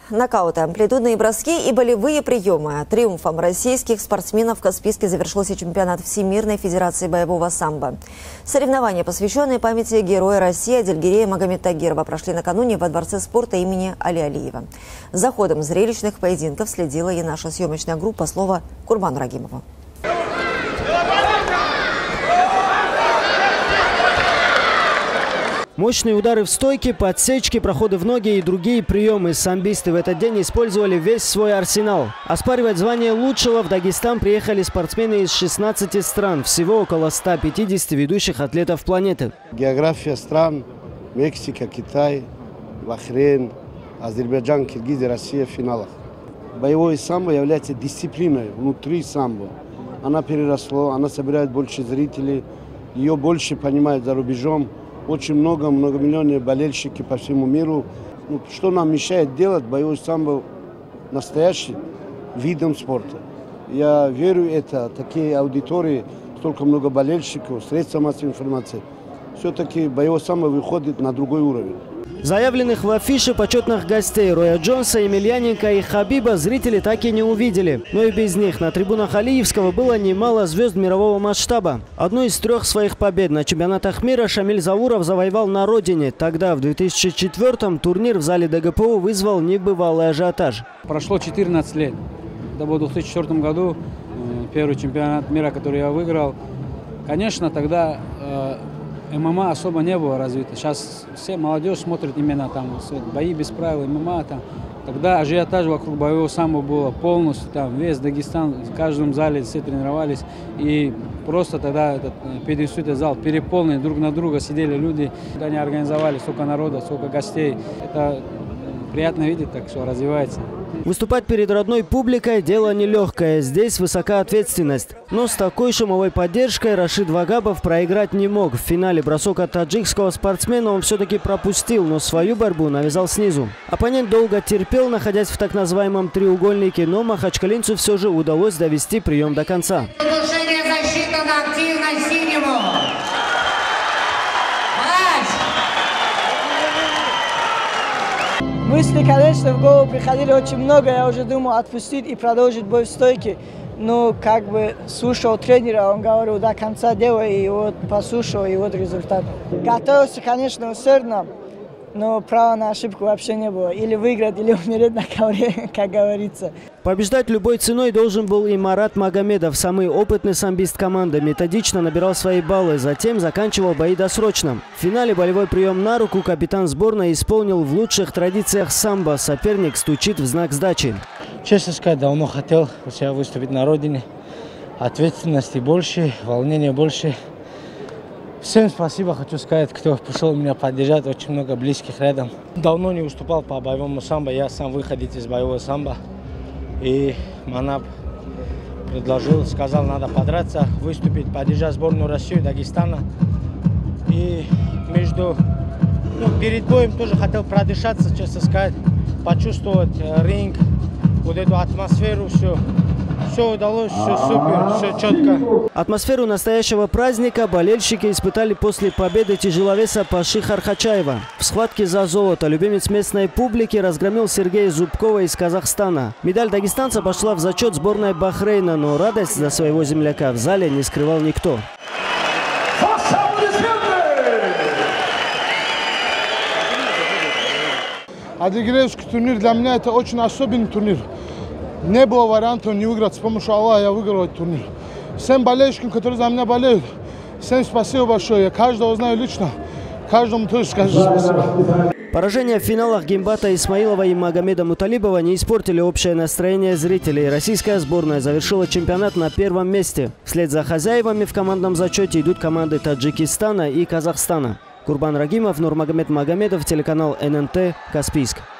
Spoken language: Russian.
Нокауты, амплитудные броски и болевые приемы. Триумфом российских спортсменов в Каспийске завершился чемпионат Всемирной Федерации боевого самбо. Соревнования, посвященные памяти героя России Адильгерея Магомед-Тагирова, прошли накануне во Дворце спорта имени Али Алиева. За ходом зрелищных поединков следила и наша съемочная группа, слово Курбану Рагимову. Мощные удары в стойке, подсечки, проходы в ноги и другие приемы. Самбисты в этот день использовали весь свой арсенал. Оспаривать звание лучшего в Дагестан приехали спортсмены из 16 стран. Всего около 150 ведущих атлетов планеты. География стран: Мексика, Китай, Бахрейн, Азербайджан, Киргизия, Россия в финалах. Боевое самбо является дисциплиной внутри самбо. Она переросла, она собирает больше зрителей, ее больше понимают за рубежом. Очень многомиллионные болельщики по всему миру. Что нам мешает делать боевой самбо настоящим видом спорта? Я верю, это такие аудитории, столько много болельщиков, средства массовой информации. Все-таки боевой самбо выходит на другой уровень. Заявленных в афише почетных гостей Роя Джонса, Емельяненко и Хабиба зрители так и не увидели. Но и без них на трибунах Алиевского было немало звезд мирового масштаба. Одну из 3 своих побед на чемпионатах мира Шамиль Зауров завоевал на родине. Тогда, в 2004-м, турнир в зале ДГПУ вызвал небывалый ажиотаж. Прошло 14 лет. Это был в 2004 году, первый чемпионат мира, который я выиграл. Конечно, тогда ММА особо не было развито. Сейчас все молодежь смотрит именно там бои без правил, ММА там. Тогда ажиотаж вокруг боевого самбо было полностью, там весь Дагестан, в каждом зале все тренировались. И просто тогда этот пятисотый зал переполнен, друг на друга сидели люди. Они организовали столько народа, столько гостей. Это приятно видеть, так что развивается. Выступать перед родной публикой – дело нелегкое. Здесь высока ответственность. Но с такой шумовой поддержкой Рашид Вагабов проиграть не мог. В финале бросок от таджикского спортсмена он все-таки пропустил, но свою борьбу навязал снизу. Оппонент долго терпел, находясь в так называемом треугольнике, но махачкалинцу все же удалось довести прием до конца. Нарушение засчитано активно синему. Мысли, конечно, в голову приходили очень много. Я уже думал отпустить и продолжить бой в стойке. Но как бы слушал тренера, он говорил до конца дела, и вот послушал, и вот результат. Готовился, конечно, усердно, но права на ошибку вообще не было. Или выиграть, или умереть на ковре, как говорится. Побеждать любой ценой должен был и Марат Магомедов, самый опытный самбист команды. Методично набирал свои баллы, затем заканчивал бои досрочно. В финале болевой прием на руку капитан сборной исполнил в лучших традициях самбо. Соперник стучит в знак сдачи. Честно сказать, давно хотел у себя выступить на родине. Ответственности больше, волнения больше. Всем спасибо, хочу сказать, кто пришел меня поддержать, очень много близких рядом. Давно не выступал по боевому самбо, я сам выходец из боевого самбо. И Манап предложил, сказал, надо подраться, выступить, поддержать сборную России, Дагестана. И перед боем тоже хотел продышаться, честно сказать, почувствовать ринг, вот эту атмосферу, все удалось, все супер, все четко. Атмосферу настоящего праздника болельщики испытали после победы тяжеловеса Паши Хархачаева. В схватке за золото любимец местной публики разгромил Сергея Зубкова из Казахстана. Медаль дагестанца пошла в зачет сборной Бахрейна, но радость за своего земляка в зале не скрывал никто. Адильгереевский турнир для меня это очень особенный турнир. Не было вариантов не выиграть. С помощью Аллаха я выиграл этот турнир. Всем болельщикам, которые за меня болеют, всем спасибо большое. Я каждого знаю лично. Каждому тоже скажу спасибо. Поражения в финалах Гимбата Исмаилова и Магомеда Муталибова не испортили общее настроение зрителей. Российская сборная завершила чемпионат на 1-м месте. Вслед за хозяевами в командном зачете идут команды Таджикистана и Казахстана. Курбан Рагимов, Нурмагомед Магомедов, телеканал ННТ, Каспийск.